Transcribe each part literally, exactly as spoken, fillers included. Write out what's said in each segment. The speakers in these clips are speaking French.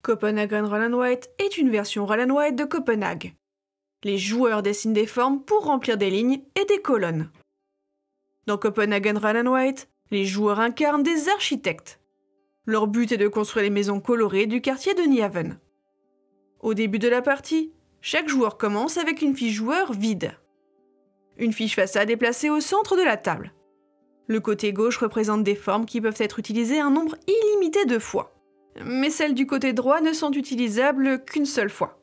Copenhagen Roll and Write est une version Roll and Write de Copenhague. Les joueurs dessinent des formes pour remplir des lignes et des colonnes. Dans Copenhagen Roll and Write, les joueurs incarnent des architectes. Leur but est de construire les maisons colorées du quartier de Nyhaven. Au début de la partie, chaque joueur commence avec une fiche joueur vide. Une fiche façade est placée au centre de la table. Le côté gauche représente des formes qui peuvent être utilisées un nombre illimité de fois. Mais celles du côté droit ne sont utilisables qu'une seule fois.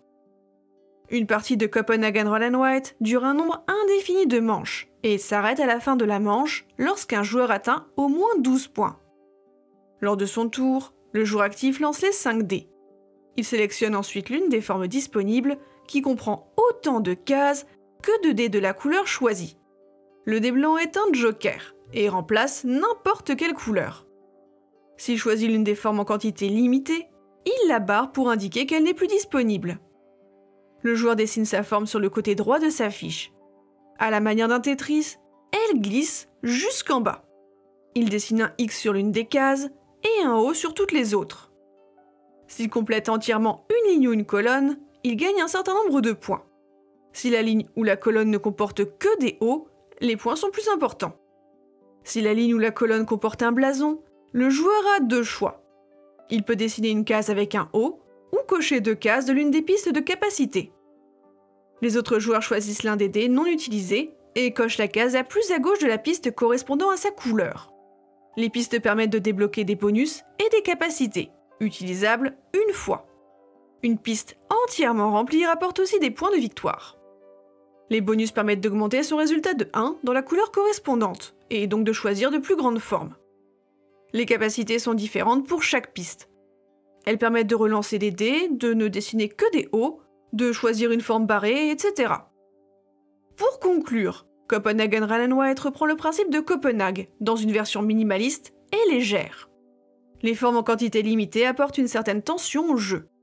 Une partie de Copenhagen Roll and Write dure un nombre indéfini de manches et s'arrête à la fin de la manche lorsqu'un joueur atteint au moins douze points. Lors de son tour, le joueur actif lance les cinq dés. Il sélectionne ensuite l'une des formes disponibles qui comprend autant de cases que de dés de la couleur choisie. Le dé blanc est un joker et remplace n'importe quelle couleur. S'il choisit l'une des formes en quantité limitée, il la barre pour indiquer qu'elle n'est plus disponible. Le joueur dessine sa forme sur le côté droit de sa fiche. À la manière d'un Tetris, elle glisse jusqu'en bas. Il dessine un X sur l'une des cases et un O sur toutes les autres. S'il complète entièrement une ligne ou une colonne, il gagne un certain nombre de points. Si la ligne ou la colonne ne comporte que des O, les points sont plus importants. Si la ligne ou la colonne comporte un blason, le joueur a deux choix. Il peut dessiner une case avec un O ou cocher deux cases de l'une des pistes de capacité. Les autres joueurs choisissent l'un des dés non utilisés et cochent la case la plus à gauche de la piste correspondant à sa couleur. Les pistes permettent de débloquer des bonus et des capacités, utilisables une fois. Une piste entièrement remplie rapporte aussi des points de victoire. Les bonus permettent d'augmenter son résultat de un dans la couleur correspondante, et donc de choisir de plus grandes formes. Les capacités sont différentes pour chaque piste. Elles permettent de relancer des dés, de ne dessiner que des O, de choisir une forme barrée, et cetera. Pour conclure, Copenhagen Roll and Write reprend le principe de Copenhague, dans une version minimaliste et légère. Les formes en quantité limitée apportent une certaine tension au jeu.